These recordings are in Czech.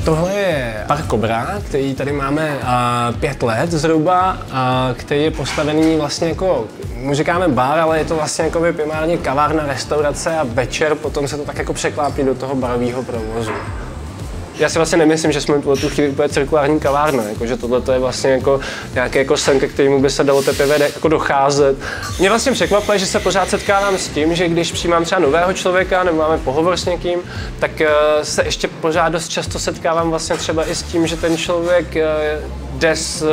Tohle je Park Cobra, který tady máme 5 let zhruba, který je postavený vlastně jako, mu říkáme bar, ale je to vlastně jako primárně kavárna, restaurace a večer potom se to tak jako překlápí do toho barového provozu. Já si vlastně nemyslím, že jsme tu chvíli úplně cirkulární kavárna, jako, že tohle je vlastně jako nějaký jako sen, ke kterému by se dalo teprve jako docházet. Mě vlastně překvapuje, že se pořád setkávám s tím, že když přijímám třeba nového člověka nebo máme pohovor s někým, tak se ještě pořád dost často setkávám vlastně třeba i s tím, že ten člověk jde z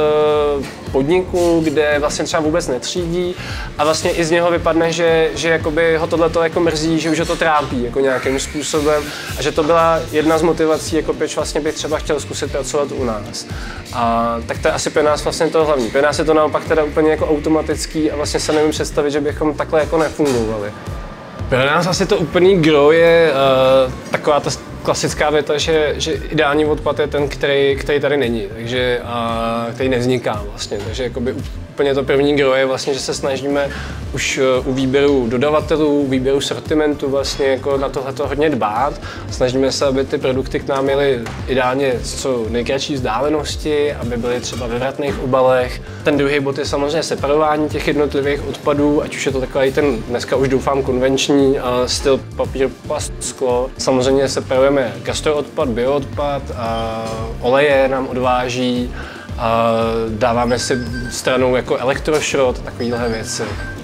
podniku, kde vlastně třeba vůbec netřídí a vlastně i z něho vypadne, že jakoby ho tohleto jako mrzí, že už ho to trápí jako nějakým způsobem a že to byla jedna z motivací, jako proč vlastně bych třeba chtěl zkusit pracovat u nás. A tak to je asi pro nás vlastně to hlavní. Pro nás je to naopak teda úplně jako automatický a vlastně se nevím představit, že bychom takhle jako nefungovali. Pro nás asi to úplný gro je taková ta klasická věta, že ideální odpad je ten, který tady není, takže který nevzniká vlastně. Takže jakoby úplně to první gro je vlastně, že se snažíme už u výběru dodavatelů, výběru sortimentu vlastně jako na tohleto hodně dbát. Snažíme se, aby ty produkty k nám jely ideálně co nejkratší vzdálenosti, aby byly třeba ve vratných obalech. Ten druhý bod je samozřejmě separování těch jednotlivých odpadů, ať už je to takový ten dneska už doufám konvenční styl papír, plast, sklo. Samozřejmě separujeme gastroodpad, bioodpad, oleje nám odváží, dáváme si stranou jako elektrošrot a takovéhle věci.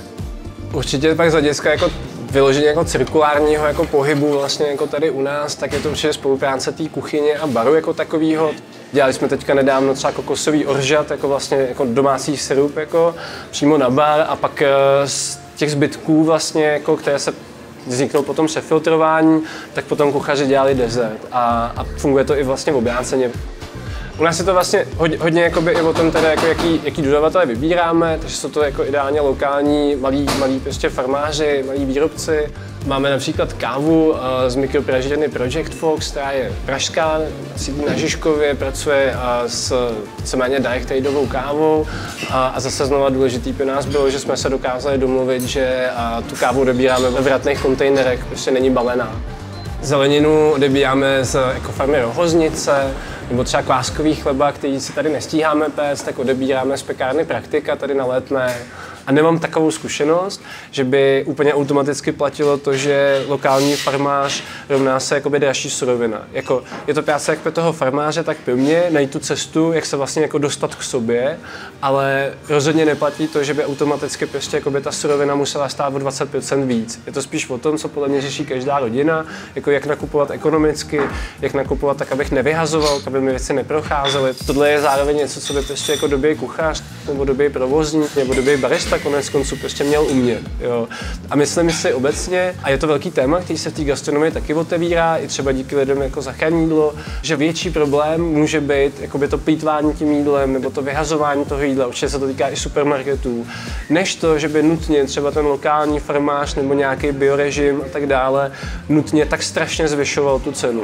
Určitě pak z hlediska jako vyloženě jako cirkulárního jako pohybu vlastně jako tady u nás, tak je to určitě spolupráce té kuchyně a baru jako takového. Dělali jsme teďka nedávno třeba kokosový oržat, jako vlastně jako domácí sirup jako přímo na bar a pak z těch zbytků vlastně jako, které se vzniknou potom přefiltrování, tak potom kuchaři dělali dezert a funguje to i vlastně v obráceně. U nás je to vlastně hodně jakoby i o tom teda, jako jaký dodavatele vybíráme, takže jsou to jako ideálně lokální, malí prostě farmáři, malí výrobci. Máme například kávu z mikropražírny Project Fox, která je pražská, sídlí na Žižkově, pracuje s víceméně direct tradeovou kávou a zase znova důležitý pro nás bylo, že jsme se dokázali domluvit, že tu kávu odebíráme ve vratných kontejnerech, prostě není balená. Zeleninu odebíráme z ekofarmy Rohoznice, nebo třeba kváskový chleba, který si tady nestíháme péct, tak odebíráme z pekárny Praktika tady na Letné. A nemám takovou zkušenost, že by úplně automaticky platilo to, že lokální farmář rovná se jakoby dražší surovina. Jako, je to práce jak pro toho farmáře, tak pro mě najít tu cestu, jak se vlastně jako dostat k sobě, ale rozhodně neplatí to, že by automaticky prostě jakoby ta surovina musela stát o 20% víc. Je to spíš o tom, co podle mě řeší každá rodina, jako jak nakupovat ekonomicky, jak nakupovat tak, abych nevyhazoval, aby mi věci neprocházely. Tohle je zároveň něco, co by prostě jako dobý kuchař, nebo dobý provozník, nebo dobý barista konec konců prostě měl umět. Jo. A myslím si obecně, a je to velký téma, který se v té gastronomii taky otevírá, i třeba díky lidem jako zachrání jídlo, že větší problém může být jakoby to plýtvání tím jídlem nebo to vyhazování toho jídla, určitě se to týká i supermarketů, než to, že by nutně třeba ten lokální farmář nebo nějaký biorežim a tak dále nutně tak strašně zvyšoval tu cenu.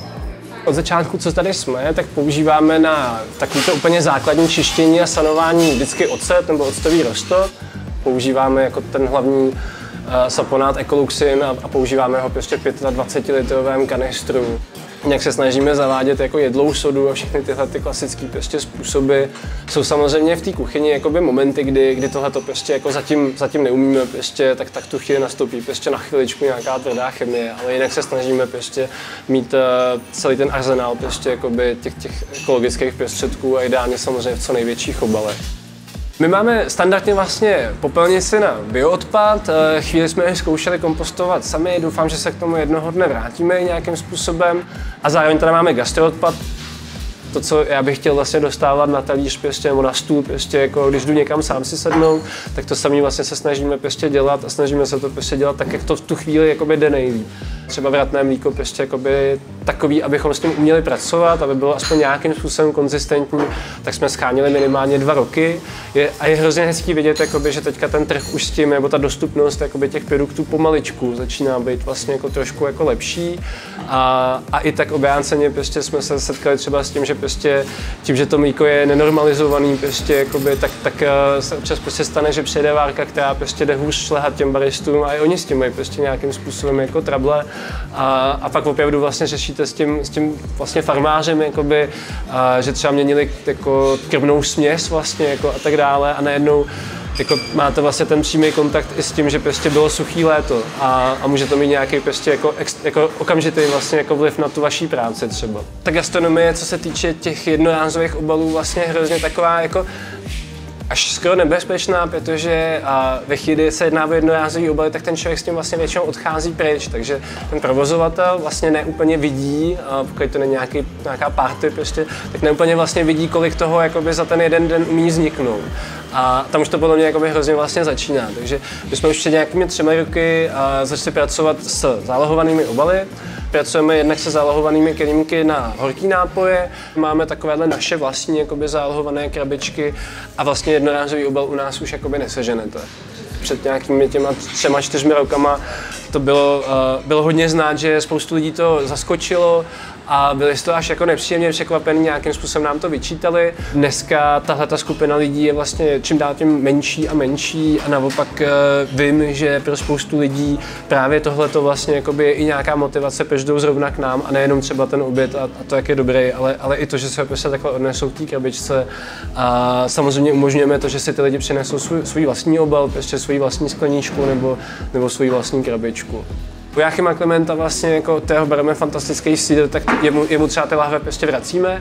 Od začátku, co tady jsme, tak používáme na takovýto úplně základní čištění a sanování vždycky ocet nebo octový roztok. Používáme jako ten hlavní saponát Ecoluxin a používáme ho prostě v 25-litrovém kanistru. Nějak se snažíme zavádět jako jedlou sodu a všechny tyhle ty klasické prostě způsoby. Jsou samozřejmě v té kuchyni jakoby momenty, kdy tohleto prostě jako zatím neumíme prostě, tak tu chvíli nastoupí prostě na chviličku nějaká tvrdá chemie, ale jinak se snažíme prostě mít celý ten arzenál prostě jakoby těch ekologických prostředků a ideálně samozřejmě v co největších obalech. My máme standardně vlastně popelnici na bioodpad, chvíli jsme je zkoušeli kompostovat sami, doufám, že se k tomu jednoho dne vrátíme nějakým způsobem a zároveň tady máme gastroodpad. To, co já bych chtěl vlastně dostávat na talíř prostě, nebo na stůl, prostě, jako když jdu někam sám si sednout, tak to samý vlastně se snažíme prostě dělat a snažíme se to prostě dělat tak, jak to v tu chvíli jakoby jde nejlíp. Třeba vratné mlíko prostě jakoby takový, abychom s tím uměli pracovat, aby bylo aspoň nějakým způsobem konzistentní, tak jsme schánili minimálně 2 roky. A je hrozně hezký vidět, jakoby, že teďka ten trh už s tím, nebo ta dostupnost jakoby, těch produktů pomaličku začíná být vlastně jako trošku jako lepší. A i tak obráceně prostě jsme se setkali třeba s tím, že prostě tím, že to mlíko je nenormalizovaný, prostě, jakoby, tak se občas prostě stane, že přijde várka, která prostě jde hůř šlehat těm baristům a i oni s tím mají prostě nějakým způsobem jako trable. a pak opravdu vlastně řešíte s tím vlastně farmářem, jakoby, že třeba měnili jako krmnou směs vlastně jako a tak dále a najednou jako máte vlastně ten přímý kontakt i s tím, že prostě bylo suchý léto a může to mít nějaký prostě jako okamžitý vlastně jako vliv na tu vaší práci třeba. Ta gastronomie, co se týče těch jednorázových obalů, vlastně je hrozně taková jako až skoro nebezpečná, protože ve chvíli, kdy se jedná o jednorázový obaly, tak ten člověk s tím vlastně většinou odchází pryč, takže ten provozovatel vlastně neúplně vidí, pokud to není nějaká party prostě, tak neúplně vlastně vidí, kolik toho jakoby za ten jeden den umí vzniknout. A tam už to podle mě jakoby hrozně vlastně začíná, takže my jsme už před nějakými 3 roky začali pracovat s zálohovanými obaly. Pracujeme jednak se zálohovanými kelímky na horký nápoje, máme takovéhle naše vlastní jakoby zálohované krabičky a vlastně jednorázový obal u nás už jakoby neseženete. Před nějakými těma 3-4 rokama to bylo hodně znát, že spoustu lidí to zaskočilo a byli z toho až jako nepříjemně překvapení, nějakým způsobem nám to vyčítali. Dneska tahleta skupina lidí je vlastně čím dál tím menší a menší a naopak vím, že pro spoustu lidí právě tohleto vlastně je i nějaká motivace, proč jdou zrovna k nám a nejenom třeba ten oběd a to, jak je dobrý, ale i to, že se ho prostě takhle odnesou v té krabičce a samozřejmě umožňujeme to, že si ty lidi přinesou svůj vlastní obal, prostě svůj vlastní skleničku nebo svůj vlastní krabičku. U Jáchyma Klementa vlastně jako tého bereme fantastický sídl, tak jemu třeba ty lahve prostě vracíme.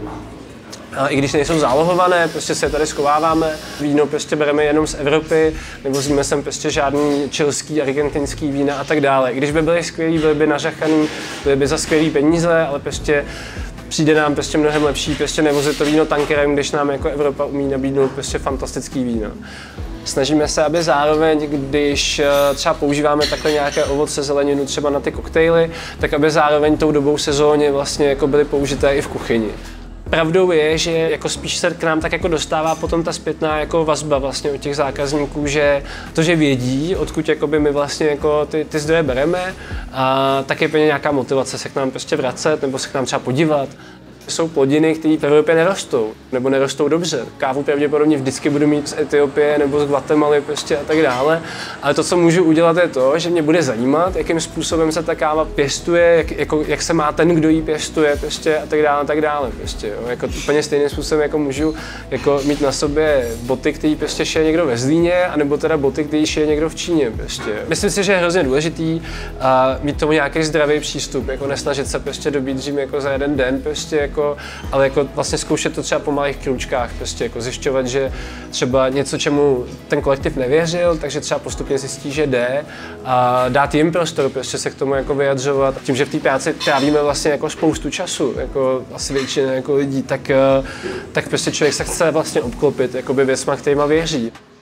A i když nejsou zálohované, prostě se je tady schováváme. Víno prostě bereme jenom z Evropy, nevozíme sem prostě žádný chilský, argentinský vína a tak dále. I když by byly skvělý, byly by nařachaný, byly by za skvělý peníze, ale prostě přijde nám prostě mnohem lepší prostě nevozit to víno tankerem, když nám jako Evropa umí nabídnout prostě fantastický víno. Snažíme se, aby zároveň, když třeba používáme takhle nějaké ovoce, zeleninu třeba na ty koktejly, tak aby zároveň tou dobou sezóny vlastně jako byly použité i v kuchyni. Pravdou je, že jako spíš se k nám tak jako dostává potom ta zpětná jako vazba vlastně od těch zákazníků, že to, že vědí, odkud jakoby my vlastně jako ty zdroje bereme, tak je plně nějaká motivace se k nám prostě vracet nebo se k nám třeba podívat. Jsou plodiny, které v Evropě nerostou, nebo nerostou dobře. Kávu pravděpodobně vždycky budu mít z Etiopie nebo z Guatemaly prostě a tak dále. Ale to, co můžu udělat, je to, že mě bude zajímat, jakým způsobem se ta káva pěstuje, jak se má ten, kdo ji pěstuje prostě a tak dále. Prostě, jo. Jako úplně stejným způsobem jako můžu jako mít na sobě boty, které prostě šije někdo ve Zlíně, anebo teda boty, které šije někdo v Číně. Prostě. Myslím si, že je hrozně důležitý mít tomu nějaký zdravý přístup, jako nesnažit se prostě dobít dřím jako za jeden den, prostě, ale jako vlastně zkoušet to třeba po malých krůčkách, prostě jako zjišťovat, že třeba něco, čemu ten kolektiv nevěřil, takže třeba postupně zjistí, že jde a dát jim prostor, prostě se k tomu jako vyjadřovat. Tím, že v té práci trávíme vlastně jako spoustu času, jako asi většina jako lidí, tak prostě člověk se chce vlastně obklopit jakoby věcma, kterýma věří.